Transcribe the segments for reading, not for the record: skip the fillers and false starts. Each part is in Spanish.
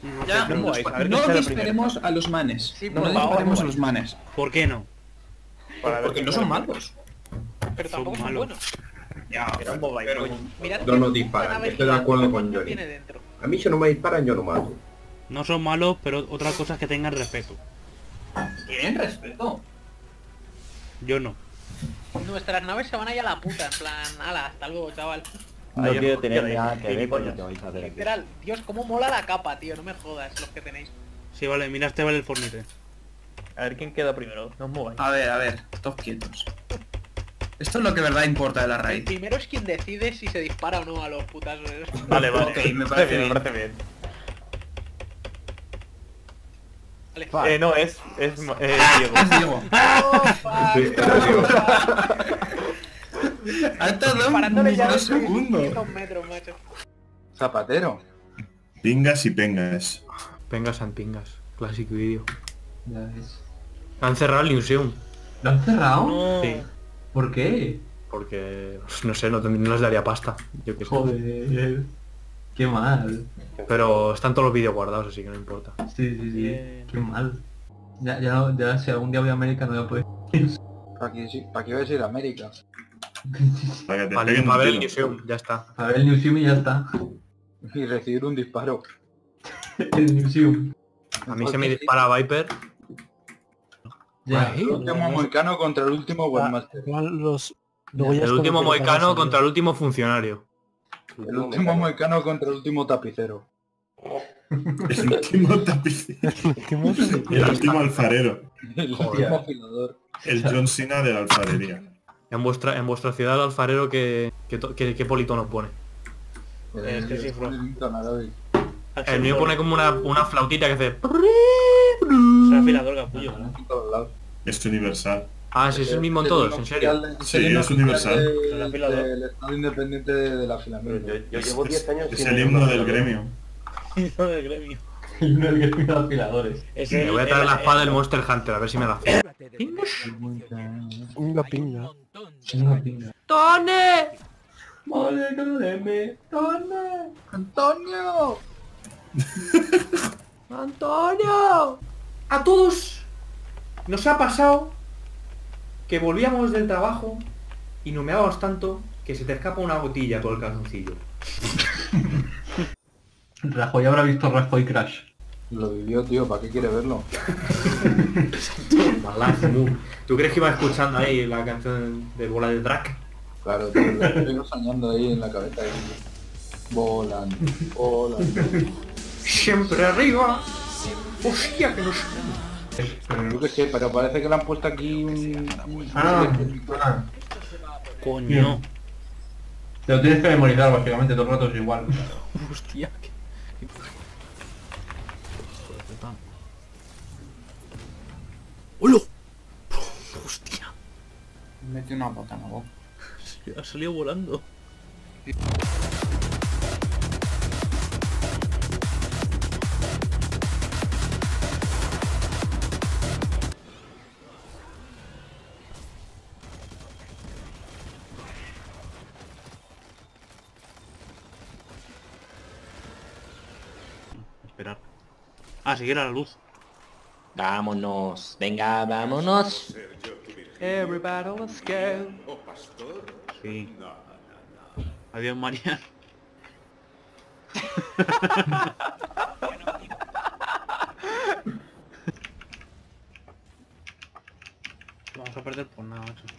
Ya, No mováis, a ver no quién será disparemos a los manes. Sí, no por disparemos favor. a los manes. ¿Por qué no? Para ver Porque quién no será son primero. malos. Pero tampoco Son son malos. buenos. Ya, Era un boba, pero- coño. Mirad No que nos una disparan, nave estoy de acuerdo gigante con Johnny. viene dentro. A mí si no me disparan yo no mato. No son malos, pero otra cosa es que tengan respeto. Tienen respeto. Yo no. Nuestras naves se van a ir a la puta, en plan, ala, hasta luego, chaval. No Ayer, quiero tener ¿qué nada hacéis? que ver con lo Gilipollas. que vais a hacer aquí. Literal, Dios, cómo mola la capa, tío, no me jodas los que tenéis. Sí, vale, mira este vale el fornite. A ver quién queda primero. No os mováis. A ver, todos quietos. Esto es lo que de verdad importa de la El raid. primero es quien decide si se dispara o no a los putazos. Vale, vale. Ok, me parece bien. Me parece bien. Vale. No, es Diego. Es Diego. Oh, fuck. Sí, era Diego. Ha tardado Disparándole ya unos desde segundos. 500 metros, macho. Zapatero. Pingas y pengas. Pengas and pingas. Classic video. Ya ves. Han cerrado el Museum. ¿Lo han cerrado? No. Sí. ¿Por qué? Porque, no sé, no les daría pasta. Yo qué sé. Joder. Qué mal. Pero están todos los vídeos guardados, así que no importa. Sí, sí, sí. Bien. Qué mal. Ya si algún día voy a América no voy a poder. ¿Para qué vas a ir a América? Para que te Vale, peguen a un ver el tiro. Museum, ya está. A ver el Newsium y ya está. Y recibir un disparo. El Newsium. A mí se me dispara Viper. Ya. El último moicano contra el último Webmaster. El último moicano contra el último funcionario. El último moicano contra el último tapicero. El último tapicero. El último alfarero. El Joder. último afilador. El John Cena de la alfarería. En vuestra ciudad el alfarero ¿qué politono pone? Es que sí, bro. El mío pone como una flautita que hace... Soy afilador, capullo. En todos lados. Es universal. Ah, sí, es el mismo en todos, en serio. Sí, es universal. El afilador. Del Estado Independiente del Afilamiento. Yo llevo 10 años Es sin el ir a himno un del afilador. gremio. Hijo del gremio. No el gremio de afiladores. Es Me voy a traer la espada del Monster Hunter, a ver si me da. Una pinga. ¡Tone! Vale, cállame. ¡Tone! ¡Antonio! ¡Antonio! A todos nos ha pasado que volvíamos del trabajo y no meábamos tanto que se te escapa una gotilla todo el calzoncillo. Rajoy habrá visto Rajoy Crash. Lo vivió, tío, ¿para qué quiere verlo? Malazo. ¿Tú crees que iba escuchando ahí la canción de Bola de Drag? Claro, tío, lo estoy soñando ahí en la cabeza. Ahí. Volan, volan. Siempre arriba. Hostia, que nos... Yo qué sé, pero parece que le han puesto aquí un... Coño. Te lo tienes que memorizar básicamente, todo el rato es igual. Hostia. ¡Hola! Hostia. Me metí una bota en la boca. Ha salido volando. Esperar. Ah, seguir a la luz. Vámonos, venga, vámonos. Everybody let's go. Sí. Adiós, Marian. Vamos a perder por nada, macho.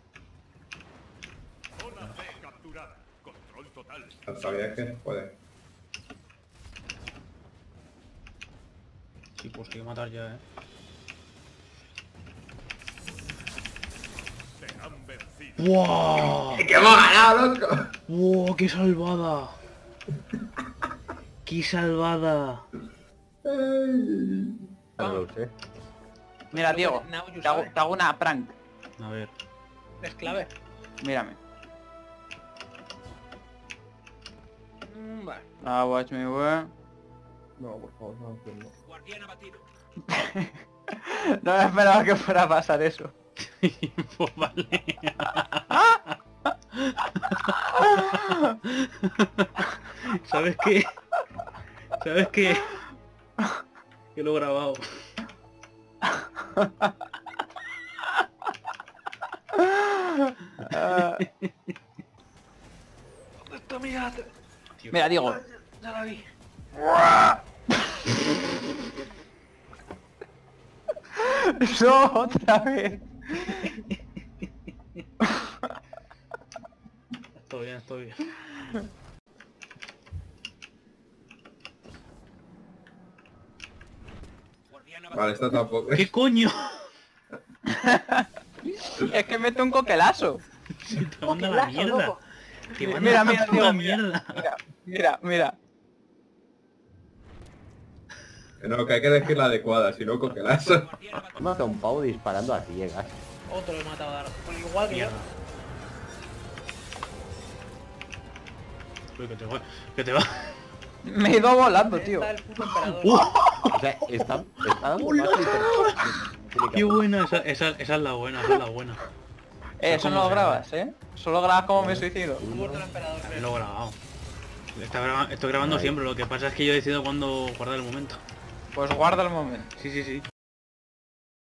Sabía que puede. Sí, pues hay que matar ya, ¡Wow! ¡Que hemos ganado, loco! ¡Wow! ¡Qué salvada! ¡Qué salvada! Mira, Diego, Now you te hago una prank. A ver. Es clave. Mírame. Vale. Ah, watch me, wey. No, por favor, no entiendo. Guardián abatido. No me esperaba que fuera a pasar eso. Pues vale. ¿Sabes qué? ¿Sabes qué? Esto, mira. Mira, digo. Ya la vi. No, otra vez. Estoy bien, estoy bien. Vale, esta tampoco. ¿Qué coño? Es que mete un coquelazo. Te manda la mierda. Te manda Mira, la mira, puta tío, mierda. Mira. No, que hay que elegir la adecuada, si no congelazo. Mata a un pavo disparando a ciegas. Otro lo he matado ahora. Por igual que yo. Mierda. Uy, que te va. Me he ido volando, tío. Está el puto emperador. O sea, está dando ¡Hola! paso y Qué buena, esa es la buena, esa es la buena. Eso no lo grabas, ¿eh? Solo grabas como me suicido. Muerto el emperador. También lo he grabado. Estoy grabando siempre, lo que pasa es que yo decido cuándo guardar el momento. Pues guarda el momento. Sí.